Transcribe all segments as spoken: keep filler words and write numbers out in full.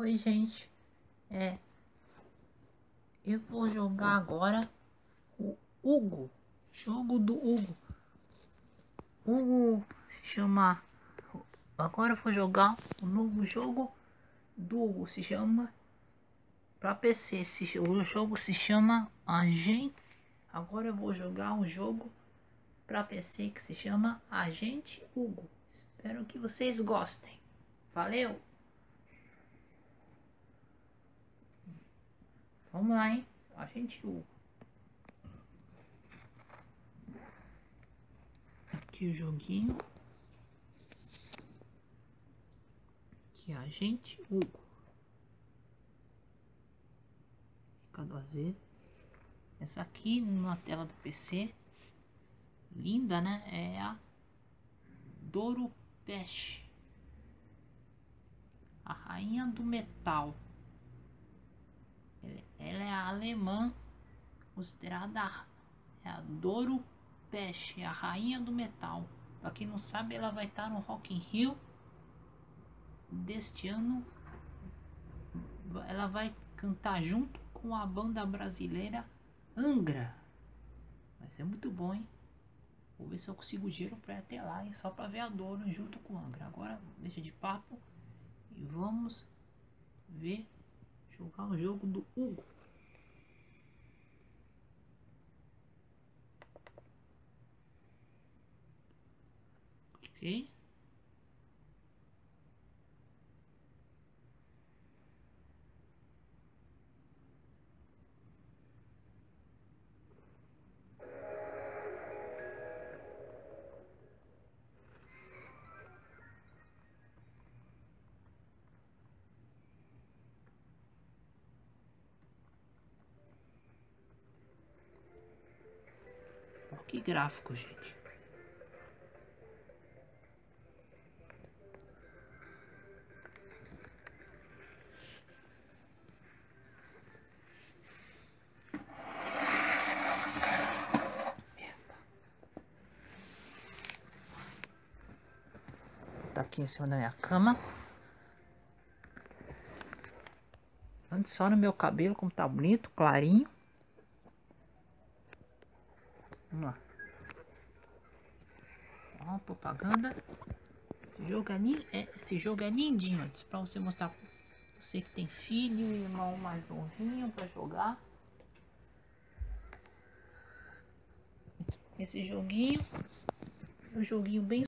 Oi, gente. É, eu vou jogar agora o Hugo, jogo do Hugo. Hugo se chama. Agora eu vou jogar o novo jogo do Hugo. Se chama para P C. Se, o jogo se chama Agente. Agora eu vou jogar um jogo para P C que se chama Agente Hugo. Espero que vocês gostem. Valeu! Vamos lá, hein? Agente Hugo. Aqui o joguinho. Aqui Agente Hugo. Fica duas vezes. Essa aqui na tela do P C. Linda, né? É a Douro Peixe. A rainha do metal. Ela é a alemã, considerada é a Douro Peixe, a rainha do metal. Para quem não sabe, ela vai estar no Rock in Rio deste ano. Ela vai cantar junto com a banda brasileira Angra. Vai ser muito bom, hein? Vou ver se eu consigo giro para ir até lá, hein? Só para ver a Douro junto com a Angra. Agora deixa de papo e vamos ver jogar o jogo do Hugo. Ok? Olha que gráfico, gente. Tá aqui em cima da minha cama. Antes só no meu cabelo, como tá bonito, clarinho. Vamos lá. Ó, propaganda. Esse jogo é, li é, esse jogo é lindinho. Antes, pra você mostrar pra você que tem filho e irmão mais novinho pra jogar. Esse joguinho é um joguinho bem.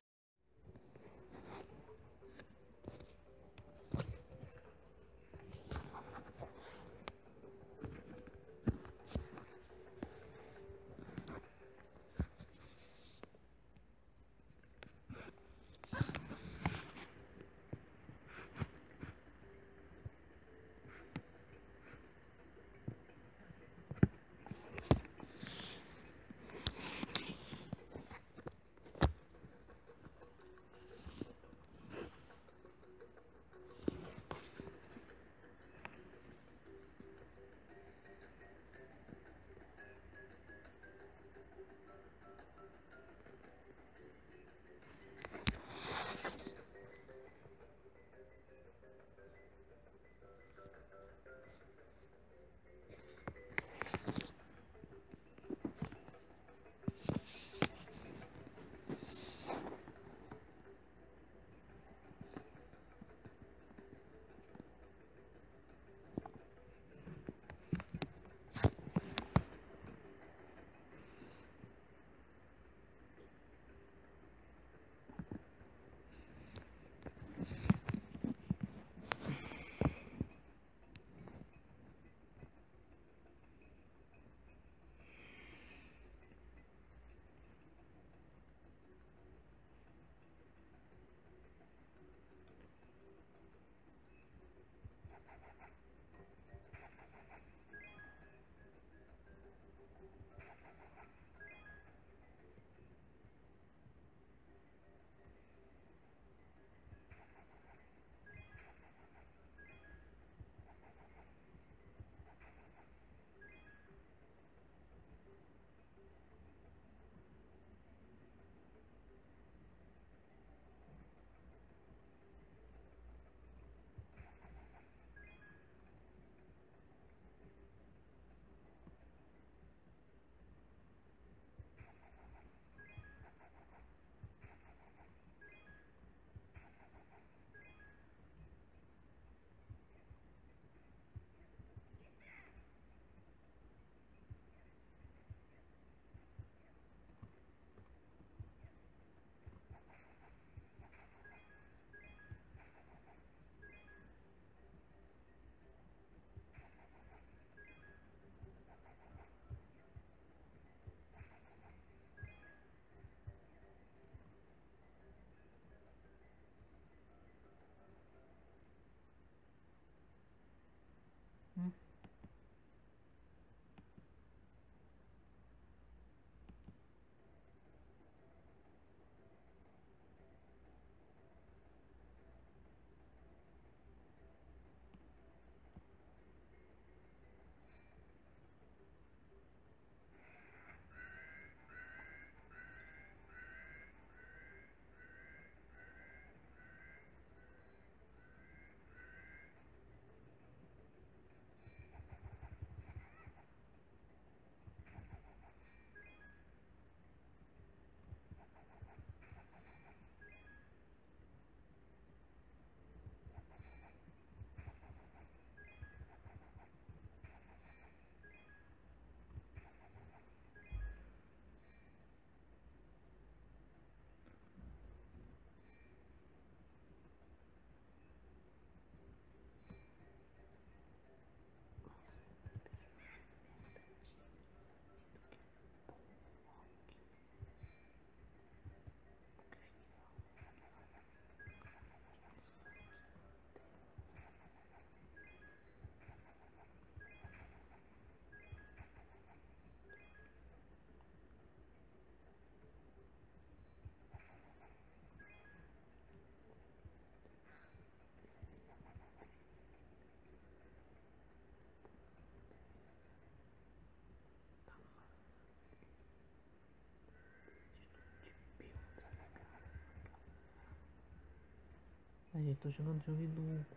gente, tô jogando jogo do...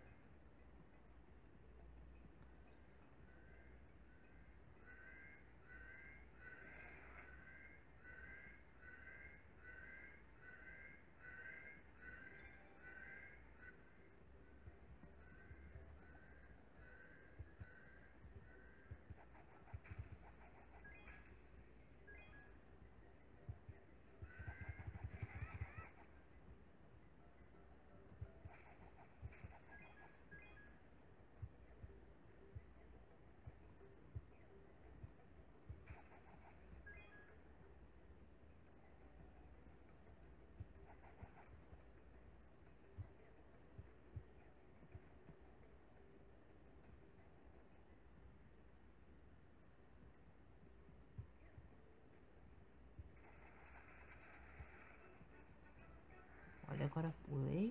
Olha, agora pulei.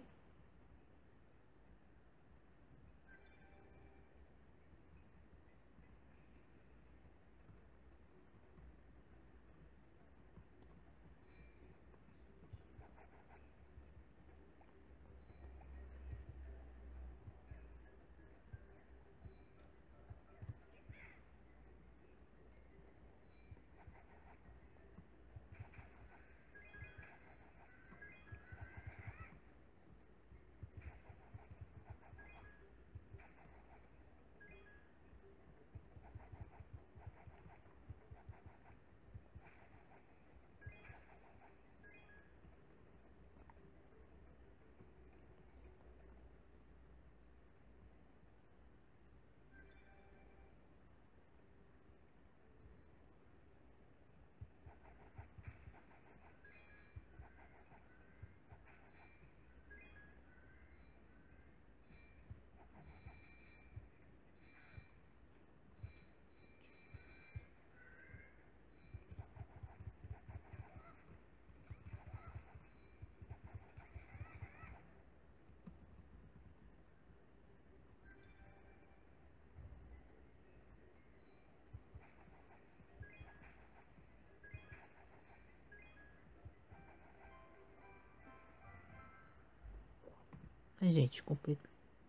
Ai, gente, comprei.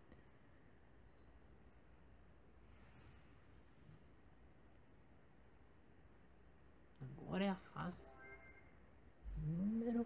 Agora é a fase número...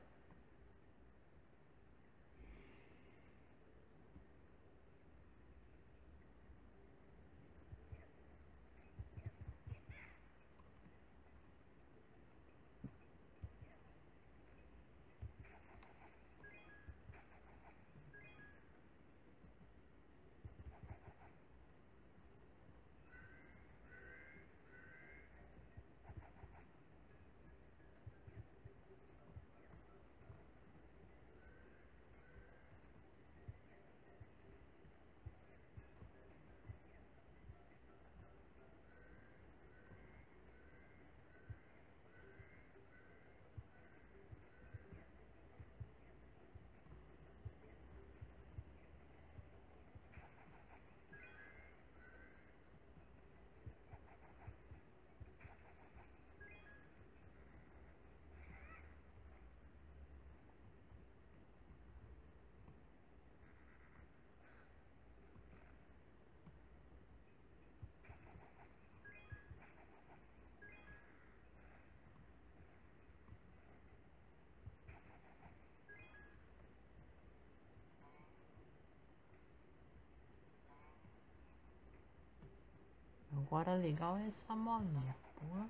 Agora legal é essa molinha, porra.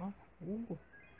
Ó, Hugo.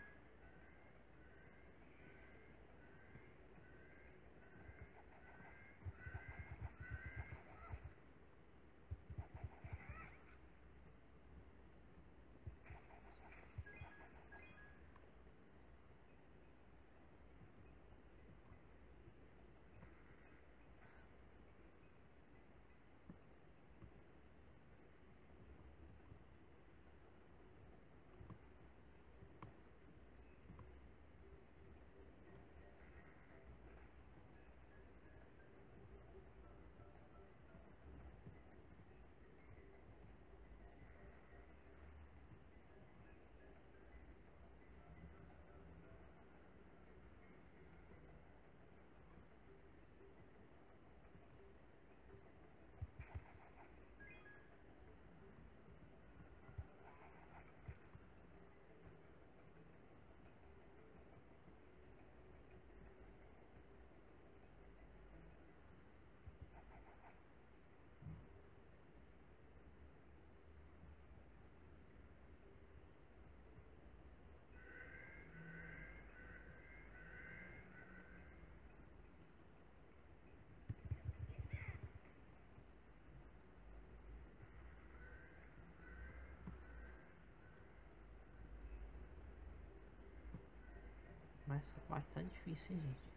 Mas essa parte tá difícil, hein, gente.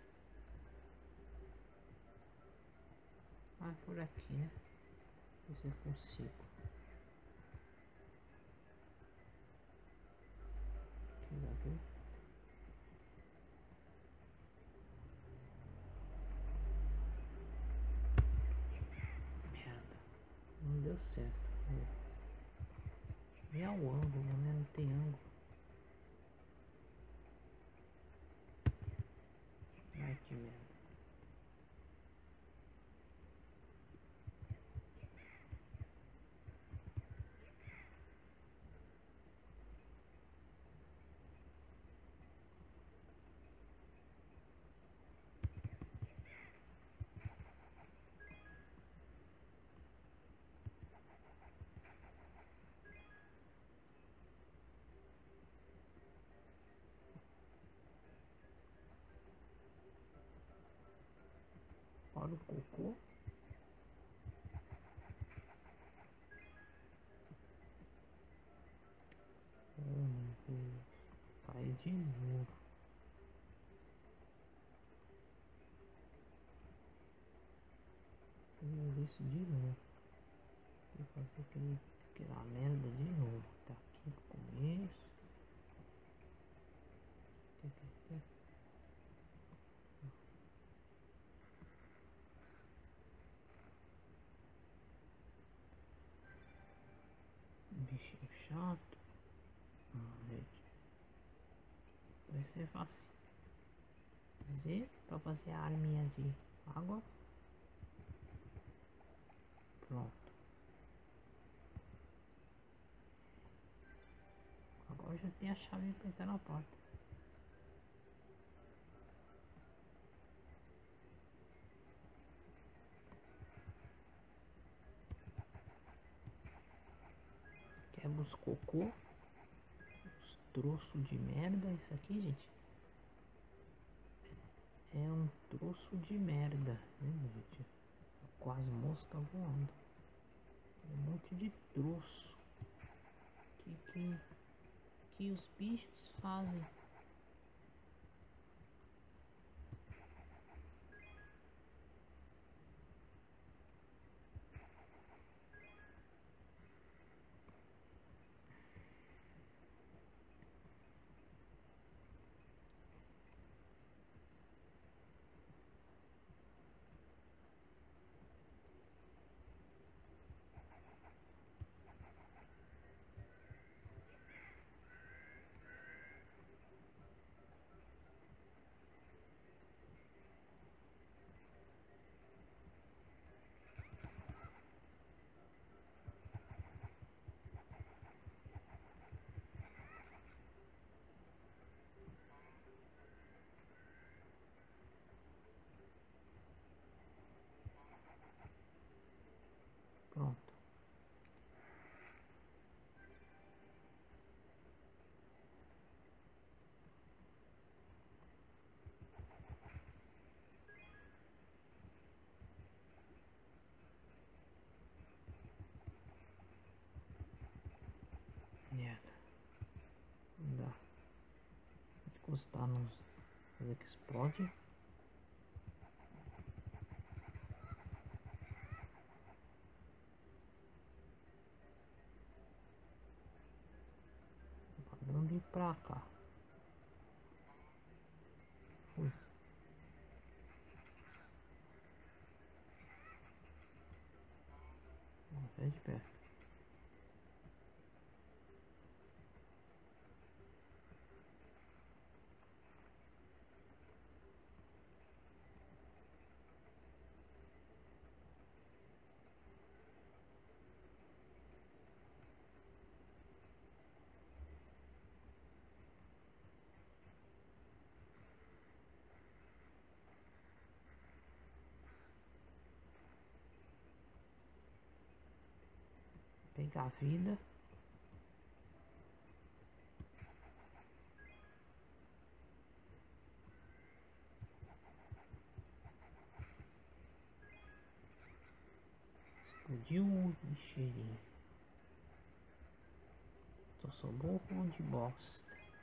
Ah, por aqui, né? Ver se eu consigo. Aqui, já viu? Merda. Não deu certo. Nem é o ângulo, né? Não tem ângulo. Ai, que merda. Olha o cocô. Oh, meu Deus. Cai de novo. Fiz isso de novo. Vou fazer aquele, aquela merda de novo. Tá aqui no começo. Bichinho chato. Ah, gente. Vai ser fácil. Z para fazer a arminha de água. Pronto. Agora já tem a chave para entrar na porta. Quebra os cocô. Os troços de merda. Isso aqui, gente, é um troço de merda, né, gente? Quase mosca voando. Um monte de troço que, que, que os bichos fazem. encostar nos coisa que explode. Mandando ir pra cá. Fui. É de perto. Pegar a vida. Explodiu o lixeirinho. Só sobrou um de bosta.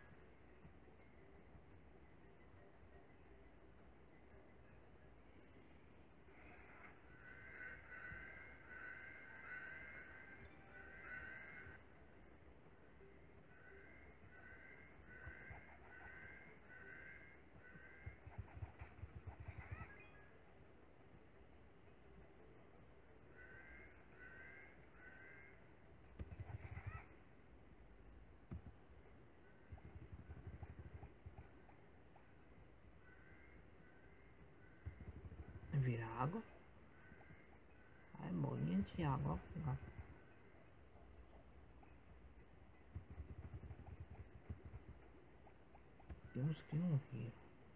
Vira água. Aí bolinha de água. Ó. Tem uns que não viram.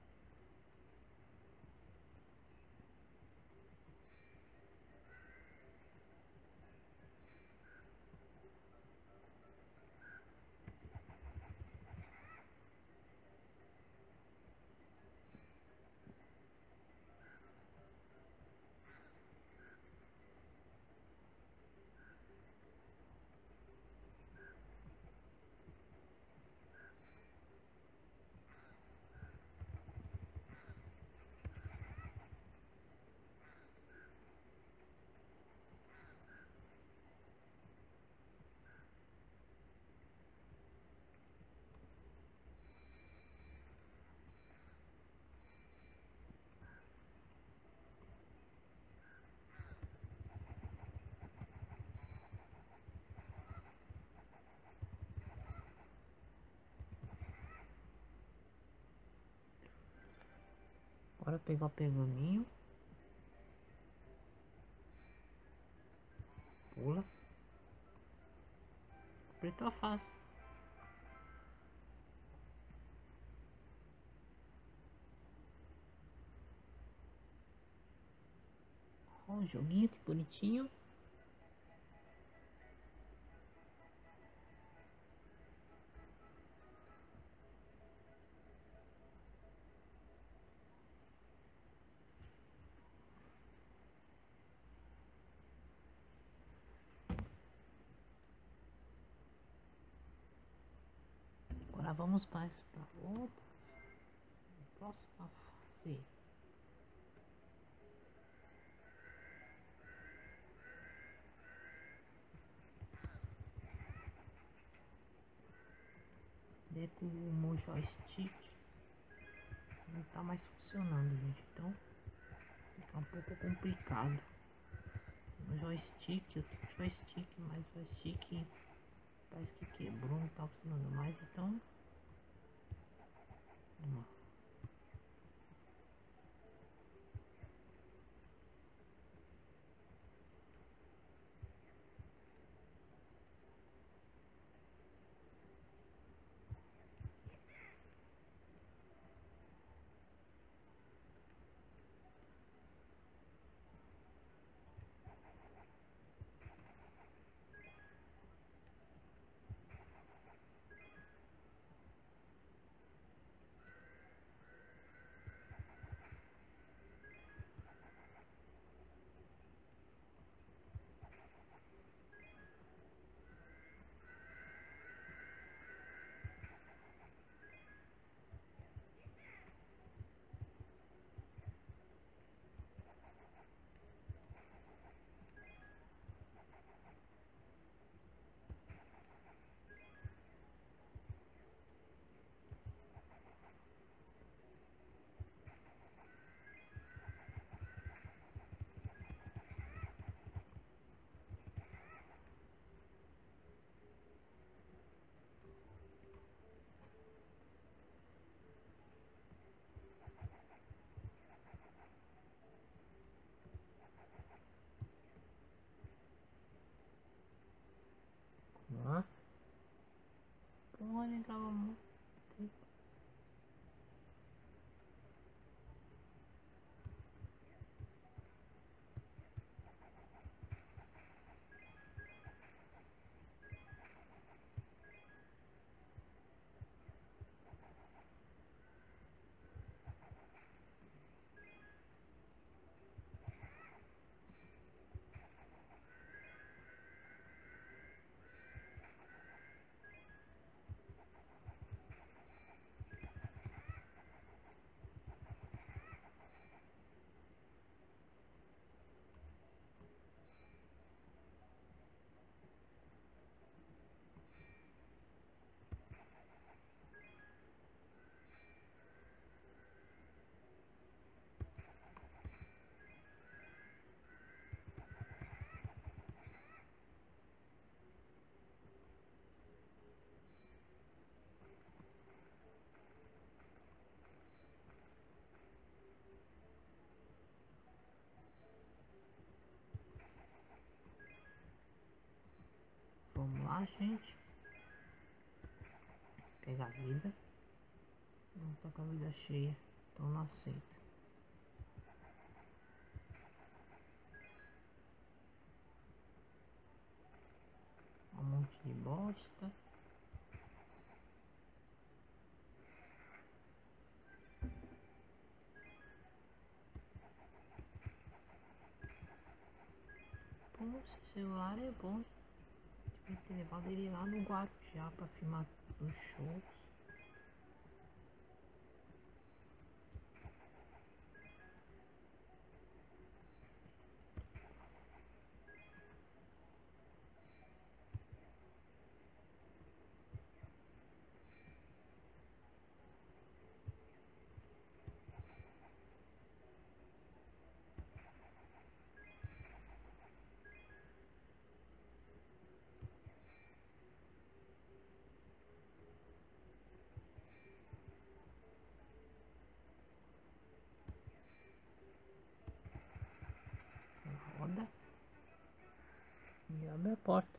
Bora pegar o pergaminho. Pula. Apertou a face. Ó, um joguinho que bonitinho. Agora vamos mais para outra. Próxima fase. Daí com o meu joystick não tá mais funcionando, gente. Então fica um pouco complicado. O joystick, eu tenho joystick, mas o joystick parece que quebrou, não tá funcionando mais. Então vamos lá. lembrava muito. Vamos lá, gente. Pegar a vida. Não tá com a vida cheia, então não aceita. Um monte de bosta. Pô, esse celular é bom. Devia ter levado ele lá no Guarujá pra filmar os shows. Roda e abre a porta.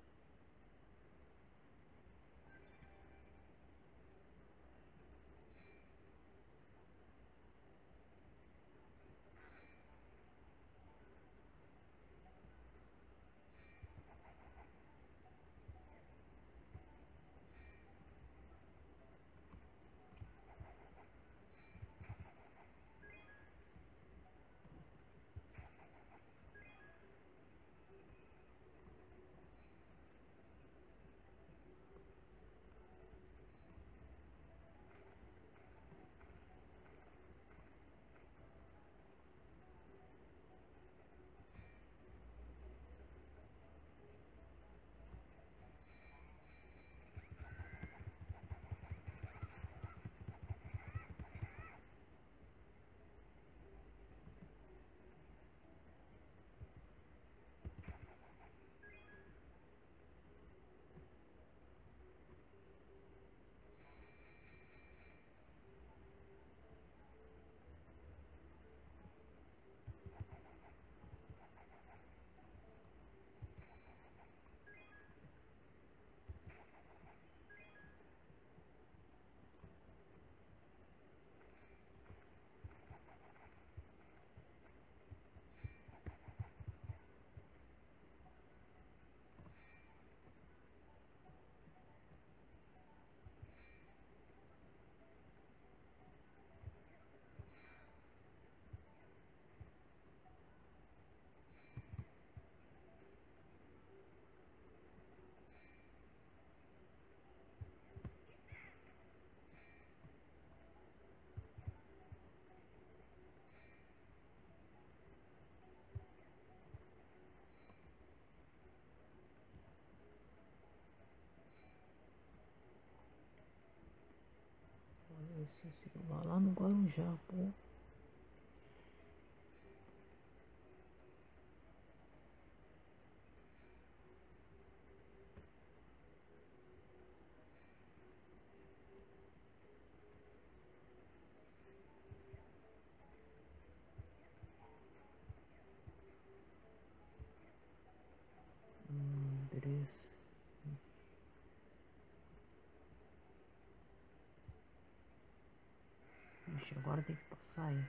Olha esse celular lá no Guarujá, pô. Hum, endereço. Ixi, agora tem que passar aí.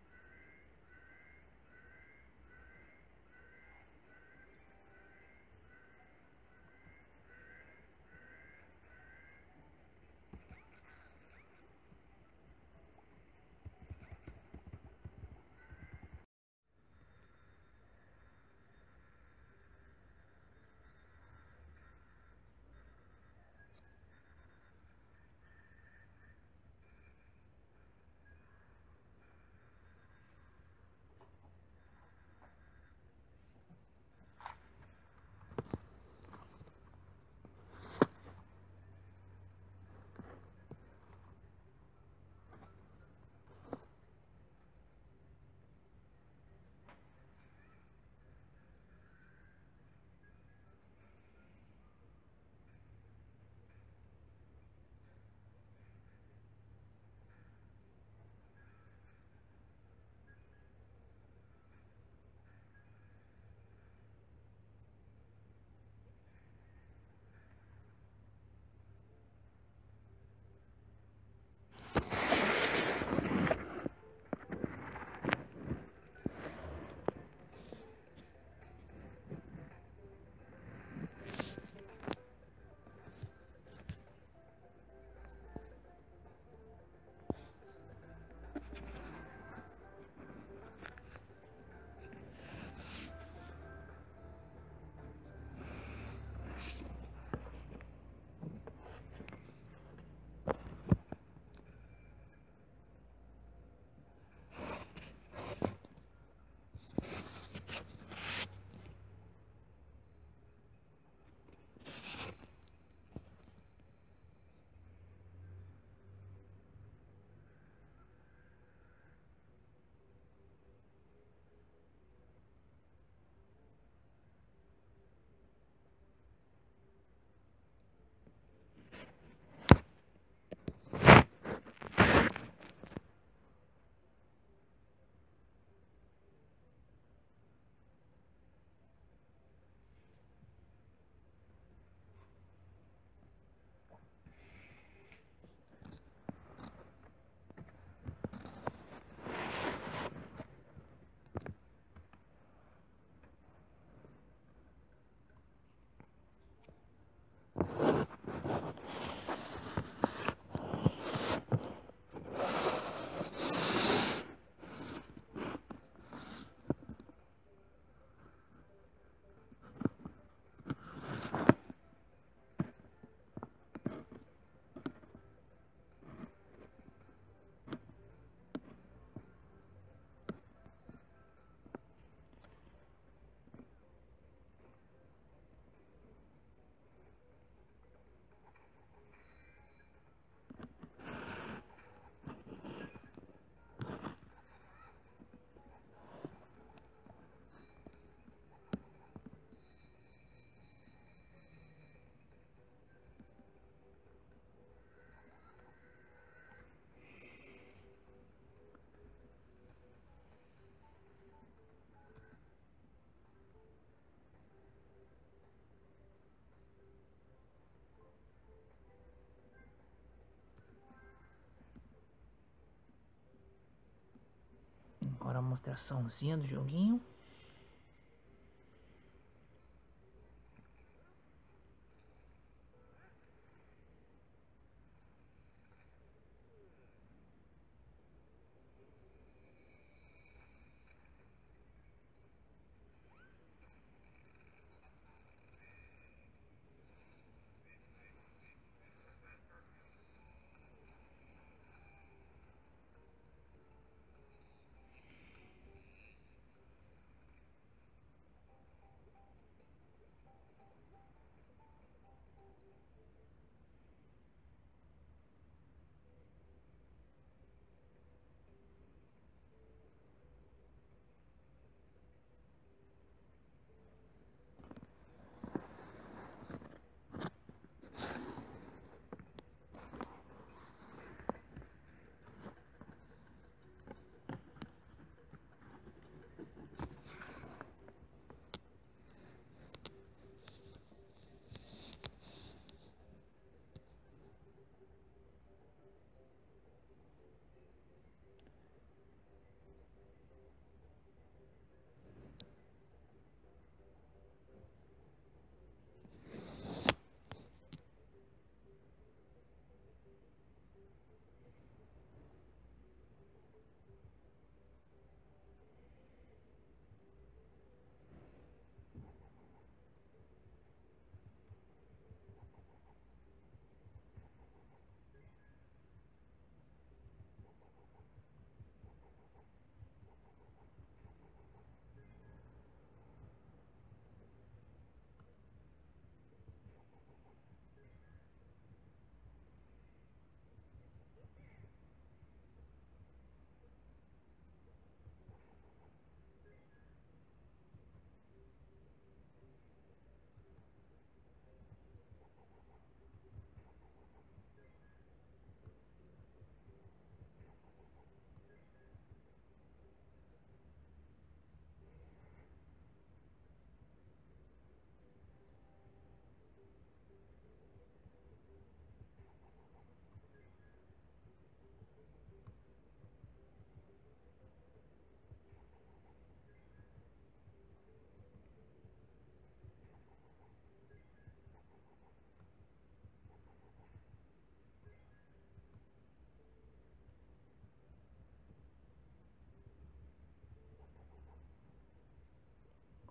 Agora a mostraçãozinha do joguinho.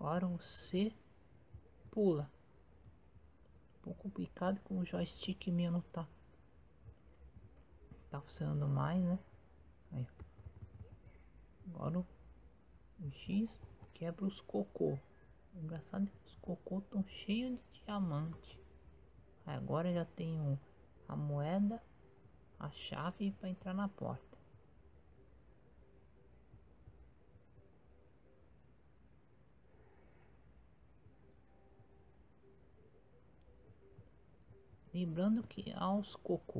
Agora o C pula. Um pouco complicado com o joystick meu não tá. Tá funcionando mais, né? Aí. Agora o, o X quebra os cocô. O engraçado é que os cocô estão cheios de diamante. Aí agora já tenho a moeda, a chave para entrar na porta. Lembrando que aos cocô.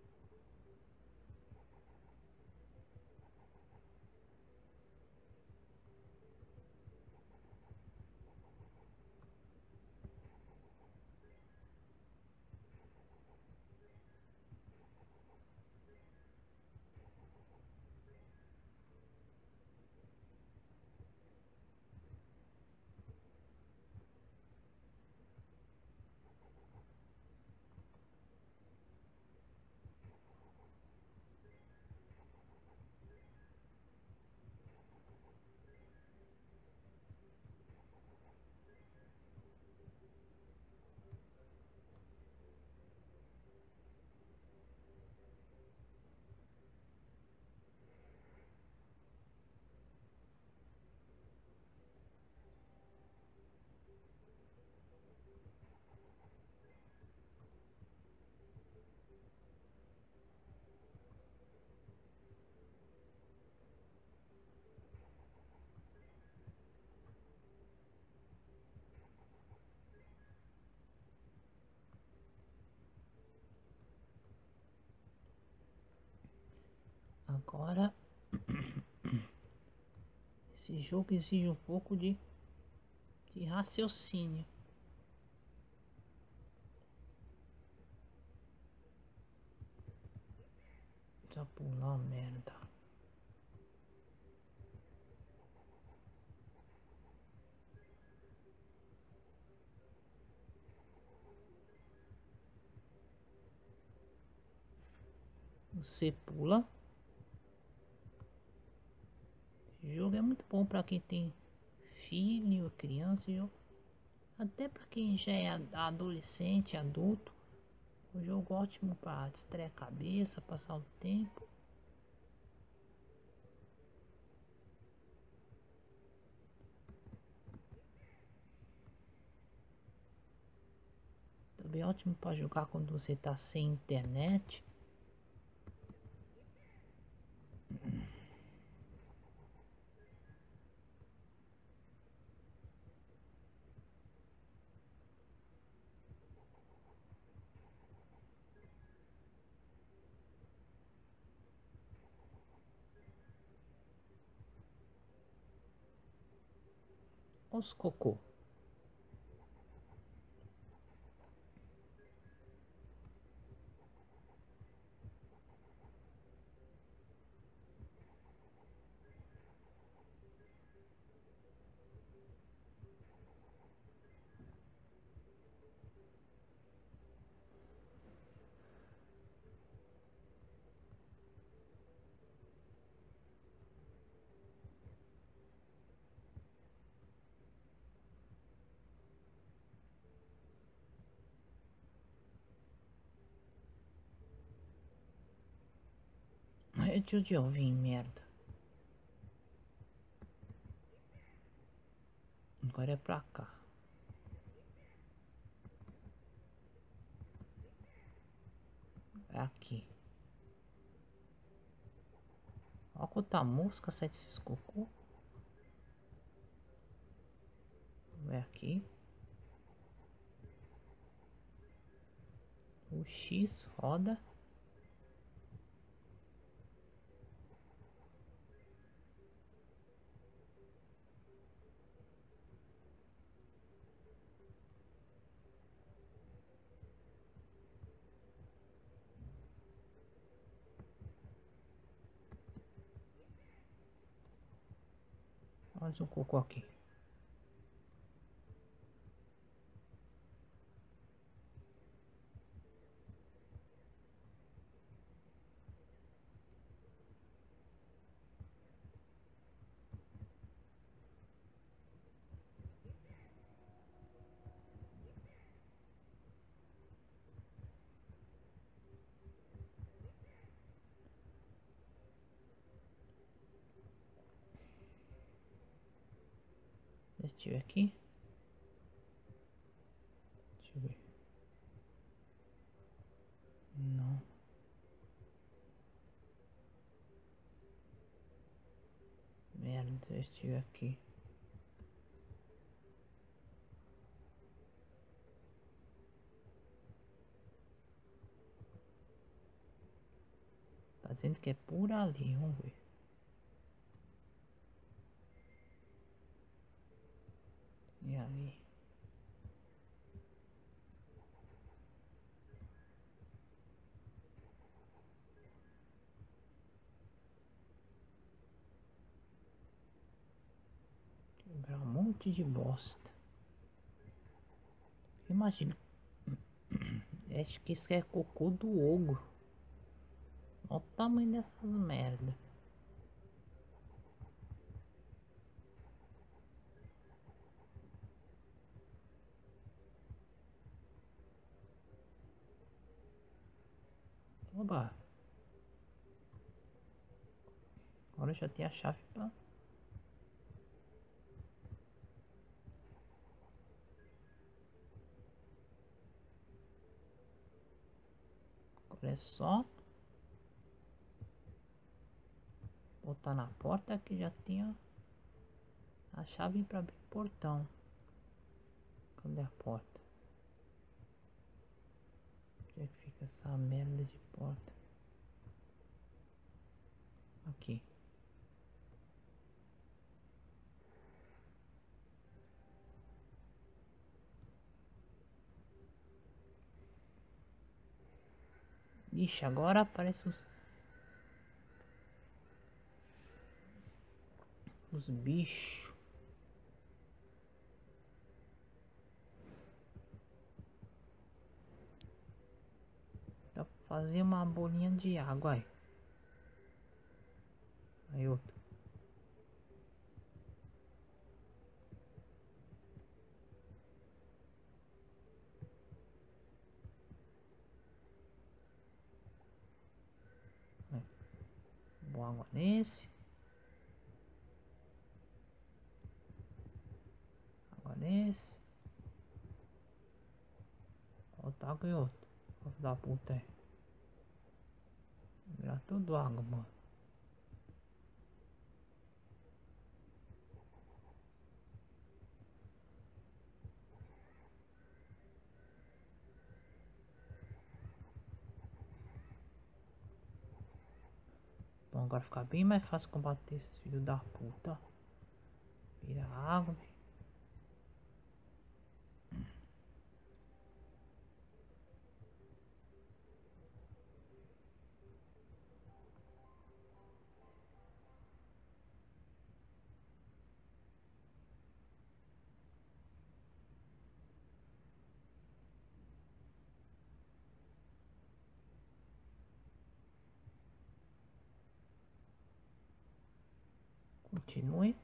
Agora esse jogo exige um pouco de, de raciocínio. Já pular merda. Você pula. O jogo é muito bom para quem tem filho, criança, jogo. Até para quem já é adolescente, adulto. Um jogo ótimo para distrair a cabeça, passar o tempo. Também ótimo para jogar quando você está sem internet. Os cocô. É de onde eu vim, merda. Agora é pra cá. É aqui. Olha quanta mosca sai desses cocô. É aqui. O X roda. Mais um cocô aqui. Resistiu aqui. Deixa eu ver. Não. Merda, resistiu aqui. Tá dizendo que é por ali, vamos ver. E ali? Quebrar um monte de bosta. Imagina. Acho que isso é cocô do ogro. Olha o tamanho dessas merda. Oba. Agora eu já tenho a chave pra... Agora é só... botar na porta que já tinha... a chave pra abrir o portão. Cadê a porta? Onde é que fica essa merda de porta? Aqui. Ixi, agora aparece os... os bichos. Dá pra fazer uma bolinha de água aí. Aí outro. Vou água nesse. Água nesse. Outra água e outro. Vou dar puta aí. Virar tudo água, mano. Bom, agora fica bem mais fácil combater esses filhos da puta. Vira água. Continue.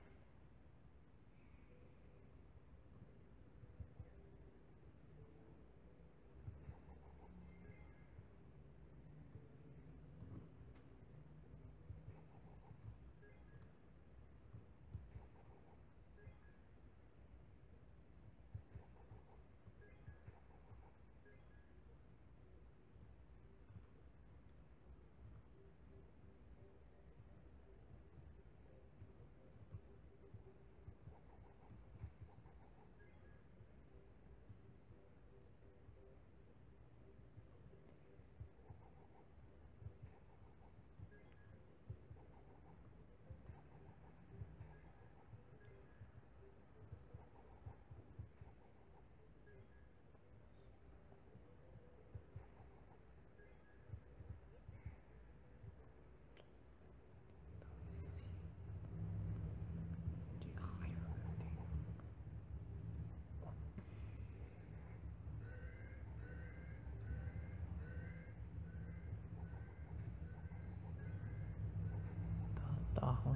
Tá ruim.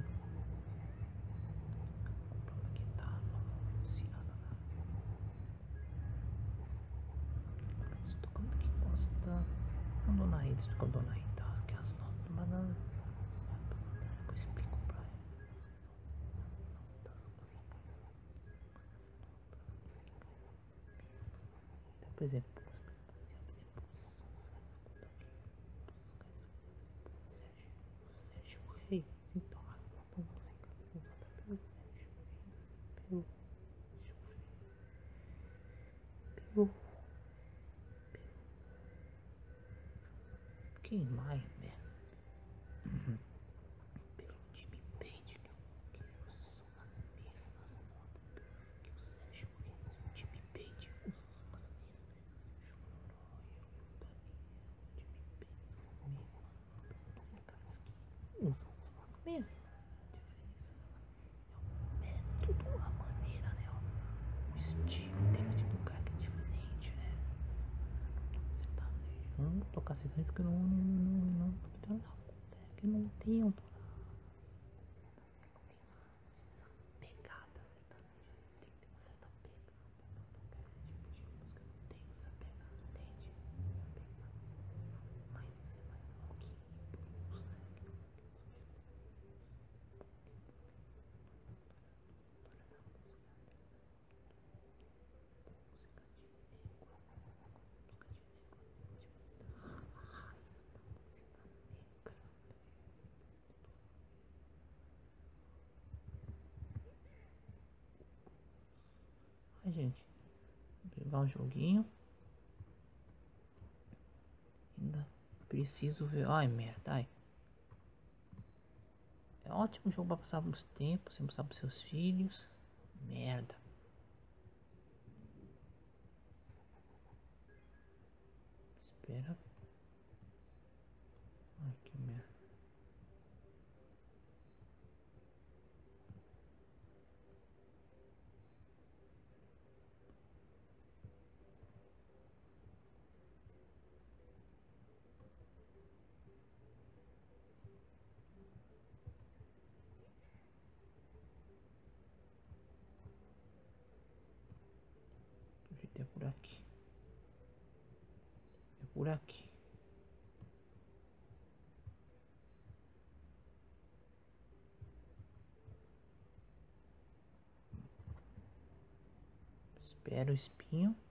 Aqui tá, não funciona nada. Estou tocando aqui, encosta. Não, dona Rita, estou com a dona Rita. Aqui as notas, mas não. Eu explico pra ela. As notas musicais. por exemplo, o Sérgio Reis, então as notas musicais são usadas pelo Sérgio Reis, pelo, pelo, pelo, quem mais, né? Uhum. Pelo Jimmy Page, que, que são as mesmas notas que o Sérgio Reis e o Jimmy Page usam as mesmas. Usam as mesmas. A diferença é o método, a maneira, né? O estilo deles de tocar que é diferente, né? Sertanejo. Eu não vou tocar sertanejo porque eu não, não, não, não, não, é que não tem um essa pegada sertaneja. Tem que ter uma certa pegada pra tocar esse tipo de música. Não tem essa pegada, entende? Mas é mais rock e blues, né? Ai, gente, vou pegar um joguinho. Ainda preciso ver. Ai, merda, ai. É ótimo jogo pra passar uns tempos, sem passar pros seus filhos. Merda. Espera. Ai, que merda. É por aqui. É por aqui. Espera o espinho.